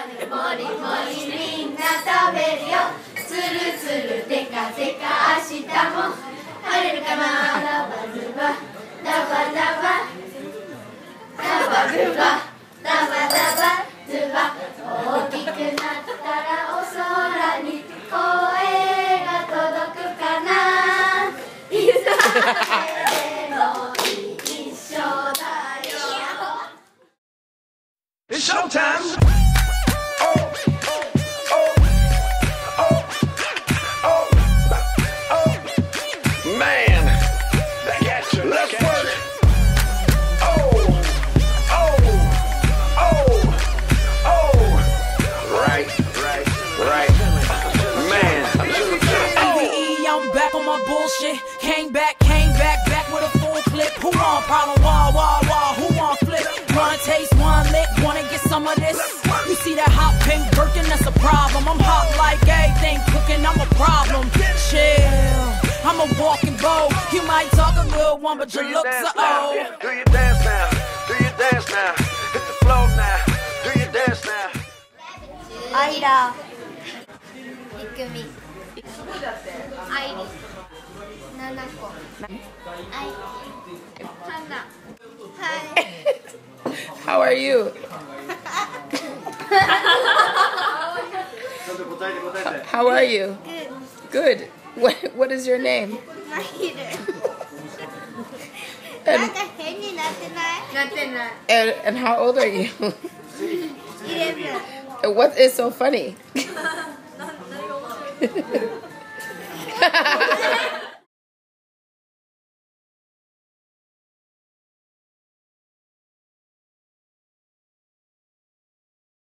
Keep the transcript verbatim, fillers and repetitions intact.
るもりもりみんな食べるよつるつるでかでか明日も晴れるかなダバズバダバダバダバズバダバダバズバ大きくなったらお空に声が届くかないざでも一緒だよ It's showtime! Bullshit. Came back, came back, back with a full clip. Who want problem? Wah, wah, wah. Who want flip? One taste, one lick. Wanna get some of this? You see that hot pink Birkin? That's a problem. I'm hot like everything cooking. I'm a problem. Chill. I'm a walking bow. You might talk a good one, but your looks are old. Do your dance now. Do your dance now. Hit the floor now. Do your dance now. Aira. Ikumi. Airi. Nanako. Aiki. Hana. Hi. How are you? How are you? Good. Good. What What is your name? and, and and how old are you? Eleven. And what is so funny?